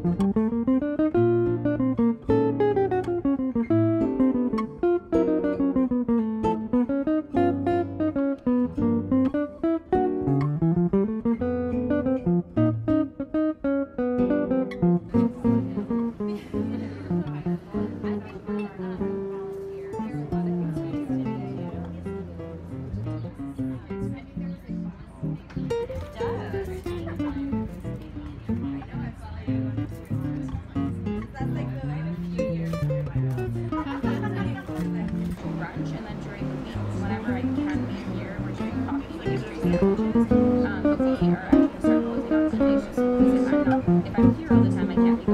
But we are actually start closing on Sundays just because if I'm here all the time, I can't be